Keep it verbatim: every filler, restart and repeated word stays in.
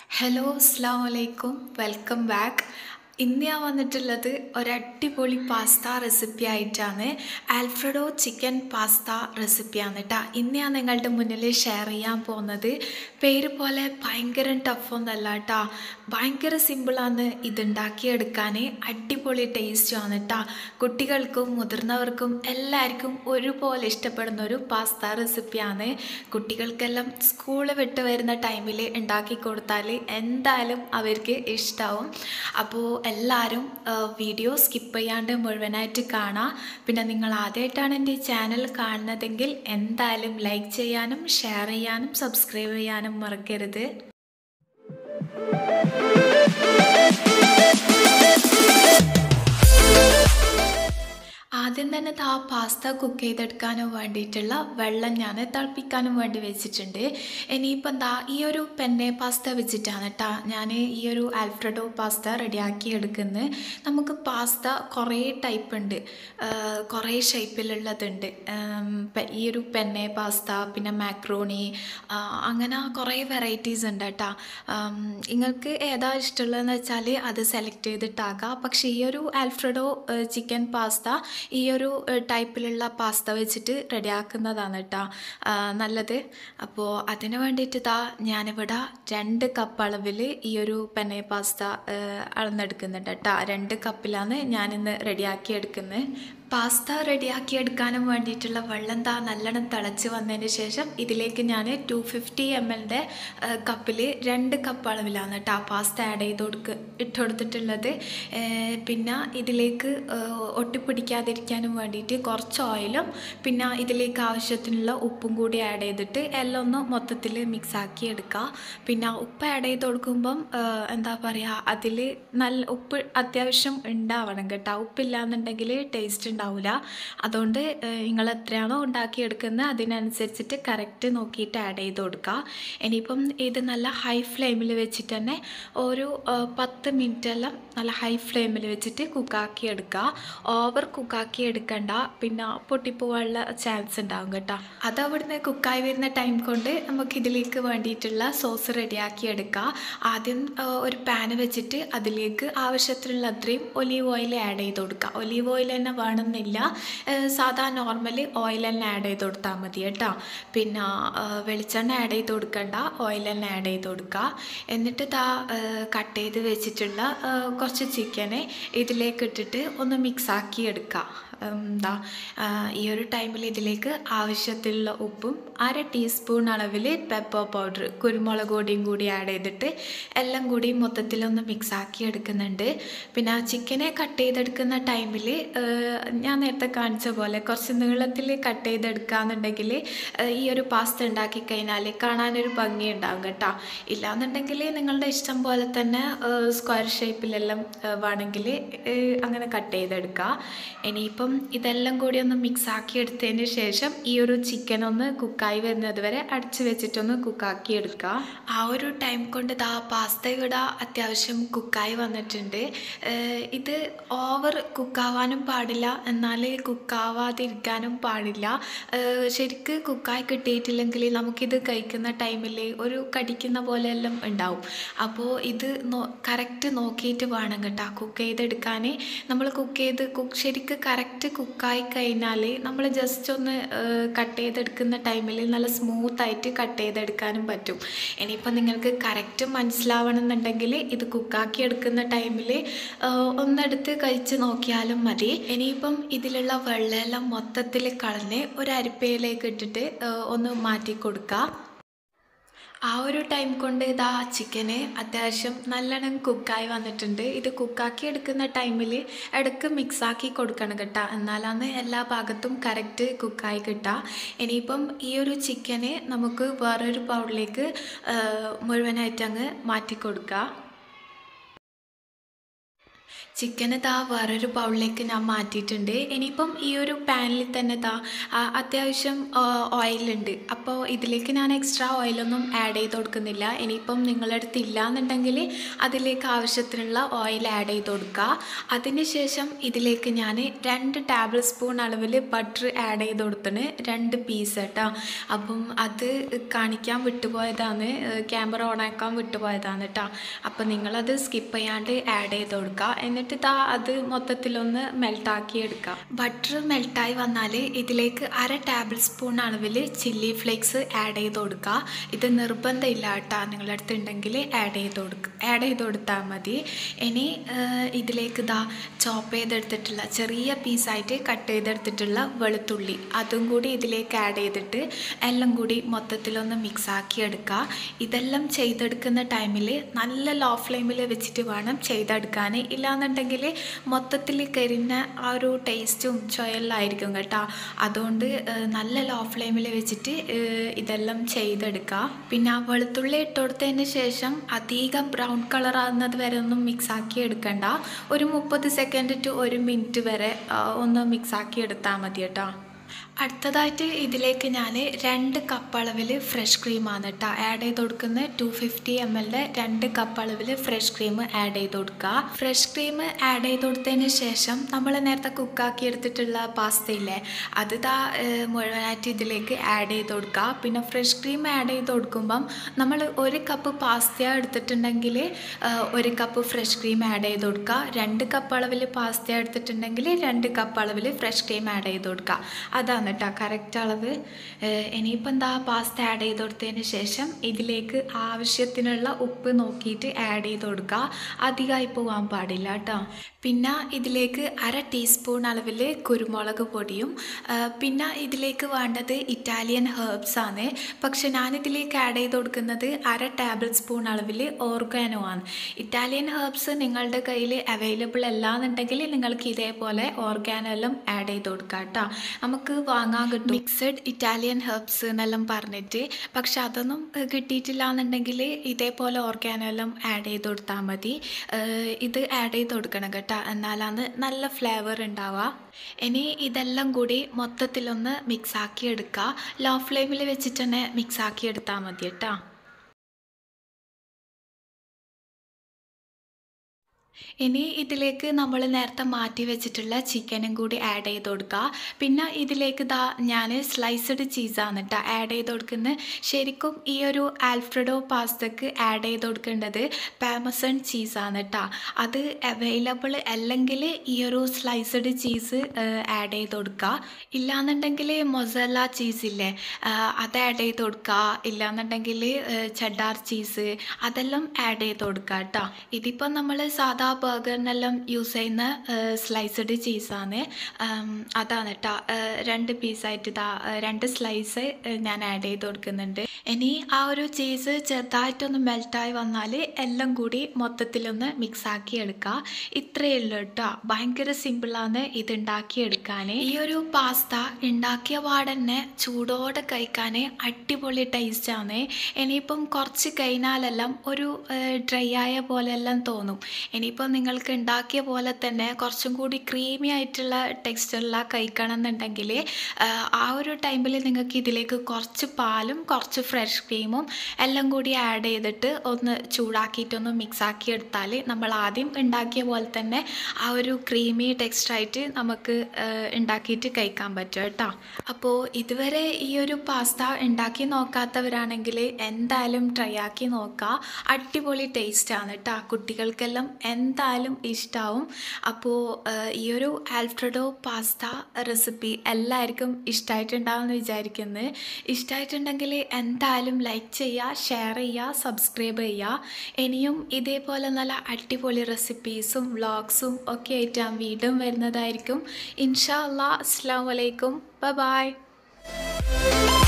Hello അസ്സലാമു അലൈക്കും welcome back. ഇന്ന് ഞാൻ വന്നിട്ടുള്ളത് ഒരടിപൊളി പാസ്ത റെസിപ്പി ആയിട്ടാണ്. ആൽഫ്രഡോ ചിക്കൻ പാസ്ത റെസിപ്പിയാണ് കേട്ടോ ഇന്ന് ഞാൻ നിങ്ങളുടെ മുന്നിൽ ഷെയർ ചെയ്യാൻ പോകുന്നത്. പേര് പോലെ ഭയങ്കര ടഫൊന്നല്ല കേട്ടോ, ഭയങ്കര സിമ്പിളാണ് ഇതുണ്ടാക്കിയെടുക്കാൻ. അടിപൊളി ടേസ്റ്റുമാണ് കേട്ടോ. കുട്ടികൾക്കും മുതിർന്നവർക്കും എല്ലാവർക്കും ഒരുപോലെ ഇഷ്ടപ്പെടുന്ന ഒരു പാസ്ത റെസിപ്പിയാണ്. കുട്ടികൾക്കെല്ലാം സ്കൂൾ വിട്ട് വരുന്ന ടൈമിൽ ഉണ്ടാക്കി കൊടുത്താൽ എന്തായാലും അവർക്ക് ഇഷ്ടമാവും. അപ്പോൾ എല്ലാവരും വീഡിയോ സ്കിപ്പ് ചെയ്യാണ്ട് മുഴുവനായിട്ട് കാണാം. പിന്നെ നിങ്ങൾ ആദ്യമായിട്ടാണ് എൻ്റെ ചാനൽ കാണുന്നതെങ്കിൽ എന്തായാലും ലൈക്ക് ചെയ്യാനും ഷെയർ ചെയ്യാനും സബ്സ്ക്രൈബ് ചെയ്യാനും മറക്കരുത്. ആദ്യം തന്നെ ആ പാസ്ത കുക്ക് ചെയ്തെടുക്കാനും വേണ്ടിയിട്ടുള്ള വെള്ളം ഞാൻ തിളപ്പിക്കാനും വേണ്ടി വെച്ചിട്ടുണ്ട്. ഇനിയിപ്പോൾ എന്താ ഈ ഒരു പെന്നെ പാസ്ത വെച്ചിട്ടാണ് കേട്ടോ ഞാൻ ഈ ഒരു ആൽഫ്രഡോ പാസ്ത റെഡിയാക്കി എടുക്കുന്നത്. നമുക്ക് പാസ്ത കുറേ ടൈപ്പ് ഉണ്ട്, കുറേ ഷേപ്പിലുള്ളതുണ്ട്. ഈ ഒരു പെന്നെ പാസ്ത, പിന്നെ മാക്രോണി, അങ്ങനെ കുറേ വെറൈറ്റീസ് ഉണ്ട് കേട്ടോ. നിങ്ങൾക്ക് ഏതാ ഇഷ്ടമുള്ളതെന്ന് വെച്ചാൽ അത് സെലക്ട് ചെയ്തിട്ടാകാം. പക്ഷേ ഈ ഒരു ആൽഫ്രഡോ ചിക്കൻ പാസ്ത ഈ ഒരു ടൈപ്പിലുള്ള പാസ്ത വെച്ചിട്ട് റെഡിയാക്കുന്നതാണ് കേട്ടോ നല്ലത്. അപ്പോൾ അതിന് വേണ്ടിയിട്ട് ഇതാ ഞാനിവിടെ രണ്ട് കപ്പ് അളവിൽ ഈ ഒരു പെന്നെ പാസ്ത അളന്നെടുക്കുന്നുണ്ട് കേട്ടോ. രണ്ട് കപ്പിലാണ് ഞാനിന്ന് റെഡിയാക്കി എടുക്കുന്നത്. പാസ്ത റെഡിയാക്കി എടുക്കാനും വേണ്ടിയിട്ടുള്ള വെള്ളം എന്താ നല്ലോണം തിളച്ച് വന്നതിന് ശേഷം ഇതിലേക്ക് ഞാൻ ടു ഫിഫ്റ്റി എം എല്ലിൻ്റെ കപ്പിൽ രണ്ട് കപ്പ് അളവിലാണ് കേട്ടോ പാസ്ത ആഡ് ചെയ്ത് കൊടുക്കുക ഇട്ട് കൊടുത്തിട്ടുള്ളത്. പിന്നെ ഇതിലേക്ക് ഒട്ടിപ്പിടിക്കാതിരിക്കാനും വേണ്ടിയിട്ട് കുറച്ച് ഓയിലും പിന്നെ ഇതിലേക്ക് ആവശ്യത്തിനുള്ള ഉപ്പും കൂടി ആഡ് ചെയ്തിട്ട് എല്ലാം ഒന്ന് മൊത്തത്തിൽ മിക്സാക്കി എടുക്കുക. പിന്നെ ഉപ്പ് ആഡ് ചെയ്ത് കൊടുക്കുമ്പം എന്താ പറയുക, അതിൽ നല്ല ഉപ്പ് അത്യാവശ്യം ഉണ്ടാവണം കേട്ടോ. ഉപ്പില്ലാന്നുണ്ടെങ്കിൽ ടേസ്റ്റ് ഉണ്ടാവില്ല. അതുകൊണ്ട് നിങ്ങൾ എത്രയാണോ ഉണ്ടാക്കിയെടുക്കുന്നത് അതിനനുസരിച്ചിട്ട് കറക്റ്റ് നോക്കിയിട്ട് ആഡ് ചെയ്ത് കൊടുക്കുക. ഇനിയിപ്പം ഇത് നല്ല ഹൈ ഫ്ലെയിമിൽ വെച്ചിട്ട് തന്നെ ഒരു പത്ത് മിനിറ്റ് എല്ലാം നല്ല ഹൈ ഫ്ലെയിമിൽ വെച്ചിട്ട് കുക്കാക്കി എടുക്കുക. ഓവർ കുക്കാക്കി എടുക്കണ്ട, പിന്നെ പൊട്ടിപ്പോവാനുള്ള ചാൻസ് ഉണ്ടാകും കേട്ടോ. അത് അവിടുന്ന് കുക്കായി വരുന്ന ടൈം കൊണ്ട് നമുക്ക് ഇതിലേക്ക് വേണ്ടിയിട്ടുള്ള സോസ് റെഡിയാക്കി എടുക്കുക. ആദ്യം ഒരു പാന് വെച്ചിട്ട് അതിലേക്ക് ആവശ്യത്തിനുള്ള അത്രയും ഒലീവ് ഓയിൽ ആഡ് ചെയ്ത് കൊടുക്കുക. ഒലീവ് ഓയിൽ തന്നെ വേണം ന്നില്ല, സാധാ നോർമൽ ഓയിൽ തന്നെ ആഡ് ചെയ്ത് കൊടുത്താൽ മതി കേട്ടോ. പിന്നെ വെളിച്ചെണ്ണ ആഡ് ചെയ്ത് കൊടുക്കണ്ട, ഓയിൽ തന്നെ ആഡ് ചെയ്ത് കൊടുക്കുക. എന്നിട്ട് ഇതാ കട്ട് ചെയ്ത് വെച്ചിട്ടുള്ള കുറച്ച് ചിക്കനെ ഇതിലേക്ക് ഇട്ടിട്ട് ഒന്ന് മിക്സാക്കി എടുക്കുക. എന്താ ഈ ഒരു ടൈമിൽ ഇതിലേക്ക് ആവശ്യത്തിലുള്ള ഉപ്പും അര ടീസ്പൂൺ അളവിൽ പെപ്പർ പൗഡർ, കുരുമുളക് പൊടിയും കൂടി ആഡ് ചെയ്തിട്ട് എല്ലാം കൂടി മൊത്തത്തിലൊന്ന് മിക്സാക്കി എടുക്കുന്നുണ്ട്. പിന്നെ ചിക്കനെ കട്ട് ചെയ്തെടുക്കുന്ന ടൈമിൽ ഞാൻ നേരത്തെ കാണിച്ച പോലെ കുറച്ച് നീളത്തിൽ കട്ട് ചെയ്തെടുക്കുകയെന്നുണ്ടെങ്കിൽ ഈ ഒരു പാസ്ത ഉണ്ടാക്കി കഴിഞ്ഞാൽ കാണാനൊരു ഭംഗി ഉണ്ടാകും കേട്ടോ. ഇല്ലാന്നുണ്ടെങ്കിൽ നിങ്ങളുടെ ഇഷ്ടം പോലെ തന്നെ സ്ക്വയർ ഷേപ്പിലെല്ലാം വേണമെങ്കിൽ അങ്ങനെ കട്ട് ചെയ്തെടുക്കുക. ഇനിയിപ്പം ഇതെല്ലാം കൂടി ഒന്ന് മിക്സാക്കി എടുത്തതിന് ശേഷം ഈ ഒരു ചിക്കൻ ഒന്ന് കുക്കായി വരുന്നത് വരെ അടച്ച് വെച്ചിട്ടൊന്ന് കുക്കാക്കി എടുക്കുക. ആ ഒരു ടൈം കൊണ്ട് ഇതാ പാസ്ത ഇവിടെ അത്യാവശ്യം കുക്കായി വന്നിട്ടുണ്ട്. ഇത് ഓവർ കുക്കാവാനും പാടില്ല, എന്നാൽ കുക്കാവാതിരിക്കാനും പാടില്ല. ശരിക്ക് കുക്കായി കിട്ടിയിട്ടില്ലെങ്കിൽ നമുക്കിത് കഴിക്കുന്ന ടൈമിൽ ഒരു കടിക്കുന്ന പോലെയെല്ലാം ഉണ്ടാവും. അപ്പോൾ ഇത് നോ കറക്റ്റ് നോക്കിയിട്ട് വേണം കേട്ടോ കുക്ക് ചെയ്തെടുക്കാൻ. നമ്മൾ കുക്ക് ചെയ്ത് കുക്ക് ശരിക്ക് കറക്റ്റ് കുക്കായി കഴിഞ്ഞാൽ നമ്മൾ ജസ്റ്റ് ഒന്ന് കട്ട് ചെയ്തെടുക്കുന്ന ടൈമിൽ നല്ല സ്മൂത്തായിട്ട് കട്ട് ചെയ്തെടുക്കാനും പറ്റും. ഇനിയിപ്പോൾ നിങ്ങൾക്ക് കറക്റ്റ് മനസ്സിലാവണമെന്നുണ്ടെങ്കിൽ ഇത് കുക്കാക്കി എടുക്കുന്ന ടൈമിൽ ഒന്നെടുത്ത് കഴിച്ച് നോക്കിയാലും മതി. ഇനിയിപ്പം ഇതിലുള്ള വെള്ളമെല്ലാം മൊത്തത്തിൽ കളഞ്ഞ് ഒരു അരിപ്പയിലേക്ക് ഇട്ടിട്ട് ഒന്ന് മാറ്റി കൊടുക്കുക. ആ ഒരു ടൈം കൊണ്ട് ഇതാ ചിക്കന് അത്യാവശ്യം നല്ലോണം കുക്കായി വന്നിട്ടുണ്ട്. ഇത് കുക്കാക്കി എടുക്കുന്ന ടൈമിൽ ഇടയ്ക്ക് മിക്സാക്കി കൊടുക്കണം കേട്ടോ, എന്നാലാണ് എല്ലാ ഭാഗത്തും കറക്റ്റ് കുക്കായി കിട്ടുക. ഇനിയിപ്പം ഈ ഒരു ചിക്കന് നമുക്ക് വേറൊരു ബൗളിലേക്ക് മുഴുവനായിട്ട് അങ്ങ് മാറ്റി കൊടുക്കുക. ചിക്കൻ ഇതാ വേറൊരു ബൗളിലേക്ക് ഞാൻ മാറ്റിയിട്ടുണ്ട്. ഇനിയിപ്പം ഈ ഒരു പാനിൽ തന്നെ ഇതാ ആ, അത്യാവശ്യം ഓയിലുണ്ട്. അപ്പോൾ ഇതിലേക്ക് ഞാൻ എക്സ്ട്രാ ഓയിലൊന്നും ആഡ് ചെയ്ത് കൊടുക്കുന്നില്ല. ഇനിയിപ്പം നിങ്ങളുടെ അടുത്ത് ഇല്ല എന്നുണ്ടെങ്കിൽ അതിലേക്ക് ആവശ്യത്തിനുള്ള ഓയിൽ ആഡ് ചെയ്ത് കൊടുക്കുക. അതിന് ശേഷം ഇതിലേക്ക് ഞാൻ രണ്ട് ടേബിൾ സ്പൂൺ അളവിൽ ബട്ടർ ആഡ് ചെയ്ത് കൊടുത്തിന്, രണ്ട് പീസ് കേട്ടോ. അപ്പം അത് കാണിക്കാൻ വിട്ടുപോയതാണ്, ക്യാമറ ഓൺ ആക്കാൻ വിട്ടുപോയതാണ് കേട്ടോ. അപ്പം നിങ്ങളത് സ്കിപ്പ് ചെയ്യാണ്ട് ആഡ് ചെയ്ത് കൊടുക്കുക. എന്നിട്ട് ഇതാ അത് മൊത്തത്തിലൊന്ന് മെൽട്ടാക്കി എടുക്കുക. ബട്ടർ മെൽട്ടായി വന്നാൽ ഇതിലേക്ക് അര ടേബിൾ സ്പൂൺ അളവിൽ ചില്ലി ഫ്ലേക്സ് ആഡ് ചെയ്ത് കൊടുക്കുക. ഇത് നിർബന്ധമില്ല കേട്ടോ, നിങ്ങളുടെ അടുത്ത് ഉണ്ടെങ്കിൽ ആഡ് ചെയ്ത് കൊടുക്കുക ആഡ് ചെയ്ത് കൊടുത്താൽ മതി. ഇനി ഇതിലേക്ക് ഇതാ ചോപ്പ് ചെയ്തെടുത്തിട്ടുള്ള ചെറിയ പീസായിട്ട് കട്ട് ചെയ്തെടുത്തിട്ടുള്ള വെളുത്തുള്ളി അതും കൂടി ഇതിലേക്ക് ആഡ് ചെയ്തിട്ട് എല്ലാം കൂടി മൊത്തത്തിലൊന്ന് മിക്സാക്കി എടുക്കുക. ഇതെല്ലാം ചെയ്തെടുക്കുന്ന ടൈമിൽ നല്ല ലോ ഫ്ലെയിമിൽ വെച്ചിട്ട് വേണം ചെയ്തെടുക്കാൻ. ഇല്ലാന്നുണ്ടെങ്കിൽ മൊത്തത്തിൽ കരിഞ്ഞ ആ ഒരു ടേസ്റ്റും ചൊയലായിരിക്കും കേട്ടോ. അതുകൊണ്ട് നല്ല ലോ ഫ്ലെയിമിൽ വെച്ചിട്ട് ഇതെല്ലാം ചെയ്തെടുക്കുക. പിന്നെ ആ വെളുത്തുള്ളി ഇട്ട് കൊടുത്തതിന് ശേഷം അധികം ബ്രൗൺ കളർ ആകുന്നത് വരെ ഒന്നും മിക്സാക്കി എടുക്കണ്ട. ഒരു മുപ്പത് സെക്കൻഡ് ടു ഒരു മിനിറ്റ് വരെ ഒന്ന് മിക്സാക്കി എടുത്താൽ മതി കേട്ടോ. അടുത്തതായിട്ട് ഇതിലേക്ക് ഞാൻ രണ്ട് കപ്പ് അളവിൽ ഫ്രഷ് ക്രീമാണ് കേട്ടോ ആഡ് ചെയ്ത് കൊടുക്കുന്നത്. ടു ഫിഫ്റ്റി എം എല്ലിൻ്റെ രണ്ട് കപ്പ് അളവിൽ ഫ്രഷ് ക്രീം ആഡ് ചെയ്ത് കൊടുക്കുക. ഫ്രഷ് ക്രീം ആഡ് ചെയ്ത് കൊടുത്തതിന് ശേഷം നമ്മൾ നേരത്തെ കുക്കാക്കി എടുത്തിട്ടുള്ള പാസ്തയില്ലേ, അത് ഇതാ മുഴുവനായിട്ട് ഇതിലേക്ക് ആഡ് ചെയ്ത് കൊടുക്കുക. പിന്നെ ഫ്രഷ് ക്രീം ആഡ് ചെയ്ത് കൊടുക്കുമ്പം നമ്മൾ ഒരു കപ്പ് പാസ്ത എടുത്തിട്ടുണ്ടെങ്കിൽ ഒരു കപ്പ് ഫ്രഷ് ക്രീം ആഡ് ചെയ്ത് കൊടുക്കുക. രണ്ട് കപ്പ് അളവിൽ പാസ്ത എടുത്തിട്ടുണ്ടെങ്കിൽ രണ്ട് കപ്പ് അളവിൽ ഫ്രഷ് ക്രീം ആഡ് ചെയ്ത് കൊടുക്കുക. അതാണ് കേട്ടോ കറക്റ്റ് അളവ്. ഇനിയിപ്പോൾ എന്താ പാസ്ത ആഡ് ചെയ്ത് കൊടുത്തതിന് ശേഷം ഇതിലേക്ക് ആവശ്യത്തിനുള്ള ഉപ്പ് നോക്കിയിട്ട് ആഡ് ചെയ്ത് കൊടുക്കുക. അധികമായി പോകാൻ പാടില്ല കേട്ടോ. പിന്നെ ഇതിലേക്ക് അര ടീസ്പൂൺ അളവിൽ കുരുമുളക് പൊടിയും പിന്നെ ഇതിലേക്ക് വേണ്ടത് ഇറ്റാലിയൻ ഹെർബ്സ് ആണ്. പക്ഷെ ഞാനിതിലേക്ക് ആഡ് ചെയ്ത് കൊടുക്കുന്നത് അര ടേബിൾ സ്പൂൺ അളവിൽ ഓർഗാനോ ആണ്. ഇറ്റാലിയൻ ഹെർബ്സ് നിങ്ങളുടെ കയ്യിൽ അവൈലബിൾ അല്ല എന്നുണ്ടെങ്കിൽ നിങ്ങൾക്ക് ഇതേപോലെ ഓർഗാനോ എല്ലാം ആഡ് ചെയ്ത് കൊടുക്കാം കേട്ടോ. നമുക്ക് വാങ്ങാൻ കിട്ടും മിക്സഡ് ഇറ്റാലിയൻ ഹെർബ്സ് എന്നെല്ലാം പറഞ്ഞിട്ട്. പക്ഷെ അതൊന്നും കിട്ടിയിട്ടില്ല എന്നുണ്ടെങ്കിൽ ഇതേപോലെ ഓർഗാനോ എല്ലാം ആഡ് ചെയ്ത് കൊടുത്താൽ മതി. ഇത് ആഡ് ചെയ്ത് കൊടുക്കണം കേട്ടോ, എന്നാലാണ് നല്ല ഫ്ലേവർ ഉണ്ടാവുക. ഇനി ഇതെല്ലാം കൂടി മൊത്തത്തിലൊന്ന് മിക്സാക്കി എടുക്കുക. ലോ ഫ്ലെയിമിൽ വെച്ചിട്ട് തന്നെ മിക്സാക്കി എടുത്താൽ മതി കേട്ടോ. ഇനി ഇതിലേക്ക് നമ്മൾ നേരത്തെ മാറ്റി വെച്ചിട്ടുള്ള ചിക്കനും കൂടി ആഡ് ചെയ്ത് കൊടുക്കുക. പിന്നെ ഇതിലേക്ക് ഇതാ ഞാൻ സ്ലൈസ്ഡ് ചീസാണ് കേട്ടോ ആഡ് ചെയ്ത് കൊടുക്കുന്നത്. ശരിക്കും ഈ ഒരു ആൽഫ്രഡോ പാസ്തക്ക് ആഡ് ചെയ്ത് കൊടുക്കേണ്ടത് പാമസൺ ചീസാണ് കേട്ടോ. അത് അവൈലബിൾ അല്ലെങ്കിൽ ഈ ഒരു സ്ലൈസ്ഡ് ചീസ് ആഡ് ചെയ്ത് കൊടുക്കുക. ഇല്ലാന്നുണ്ടെങ്കിൽ മൊസല്ല ചീസില്ലേ അത് ആഡ് ചെയ്ത് കൊടുക്കുക. ഇല്ലാന്നുണ്ടെങ്കിൽ ചെഡാർ ചീസ് അതെല്ലാം ആഡ് ചെയ്ത് കൊടുക്കുക കേട്ടോ. ഇതിപ്പോൾ നമ്മൾ സാധാ ബർഗറിനെല്ലാം യൂസ് ചെയ്യുന്ന സ്ലൈസ്ഡ് ചീസാണ്. അതാണ് കേട്ടോ. രണ്ട് പീസായിട്ട് ഇതാ രണ്ട് സ്ലൈസ് ഞാൻ ആഡ് ചെയ്ത് കൊടുക്കുന്നുണ്ട്. ഇനി ആ ഒരു ചീസ് ചെറുതായിട്ടൊന്ന് മെൽറ്റായി വന്നാൽ എല്ലാം കൂടി മൊത്തത്തിലൊന്ന് മിക്സാക്കി എടുക്കുക. ഇത്രയേ ഉള്ളൂ കേട്ടോ. ഭയങ്കര സിമ്പിളാണ് ഇത് ഉണ്ടാക്കിയെടുക്കാൻ. ഈ ഒരു പാസ്ത ഉണ്ടാക്കിയ പാടന്നെ ചൂടോടെ കഴിക്കാൻ അടിപൊളി ടേസ്റ്റാണ്. ഇനിയിപ്പം കുറച്ച് കഴിഞ്ഞാലെല്ലാം ഒരു ഡ്രൈ ആയ പോലെയെല്ലാം തോന്നും. ഇനിയിപ്പോൾ നിങ്ങൾക്ക് ഉണ്ടാക്കിയ പോലെ തന്നെ കുറച്ചും കൂടി ക്രീമി ആയിട്ടുള്ള ടെക്സ്ചറിലാണ് കഴിക്കണം എന്നുണ്ടെങ്കിൽ ആ ഒരു ടൈമിൽ നിങ്ങൾക്ക് ഇതിലേക്ക് കുറച്ച് പാലും കുറച്ച് ഫ്രഷ് ക്രീമും എല്ലാം കൂടി ആഡ് ചെയ്തിട്ട് ഒന്ന് ചൂടാക്കിയിട്ടൊന്ന് മിക്സാക്കി എടുത്താൽ നമ്മൾ ആദ്യം ഉണ്ടാക്കിയ പോലെ തന്നെ ആ ഒരു ക്രീമി ടെക്സ്ചറായിട്ട് നമുക്ക് ഉണ്ടാക്കിയിട്ട് കഴിക്കാൻ പറ്റും കേട്ടോ. അപ്പോൾ ഇതുവരെ ഈ ഒരു പാസ്ത ഉണ്ടാക്കി നോക്കാത്തവരാണെങ്കിൽ എന്തായാലും ട്രൈ ആക്കി നോക്കുക. അടിപൊളി ടേസ്റ്റാണ് കേട്ടോ. കുട്ടികൾക്കെല്ലാം എന്തായാലും ഇഷ്ടമാവും. അപ്പോൾ ഈ ഒരു ആൽഫ്രഡോ പാസ്ത റെസിപ്പി എല്ലാവർക്കും ഇഷ്ടമായിട്ടുണ്ടാവുമെന്ന് വിചാരിക്കുന്നത്. ഇഷ്ടമായിട്ടുണ്ടെങ്കിൽ എന്തായാലും ലൈക്ക് ചെയ്യുക, ഷെയർ ചെയ്യുക, സബ്സ്ക്രൈബ് ചെയ്യുക. ഇനിയും ഇതേപോലെ നല്ല അടിപൊളി റെസിപ്പീസും വ്ളോഗ്സും ഒക്കെ ആയിട്ട് ഞാൻ വീണ്ടും വരുന്നതായിരിക്കും. ഇൻഷാ അല്ലാ. അസ്സലാമു അലൈക്കും. Bye by.